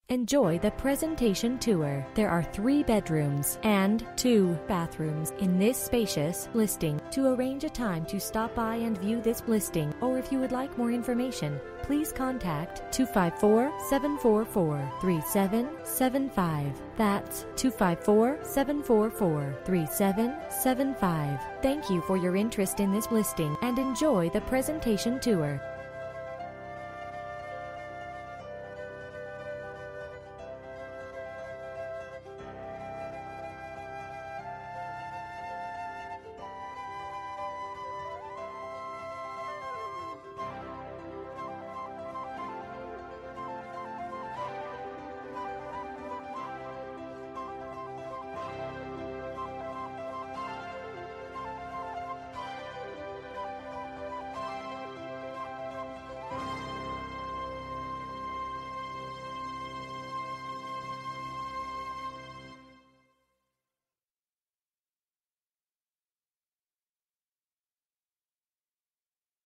Enjoy the presentation tour. There are 3 bedrooms and 2 bathrooms in this spacious listing. To arrange a time to stop by and view this listing, or if you would like more information, please contact 254-744-3775. That's 254-744-3775. Thank you for your interest in this listing and enjoy the presentation tour.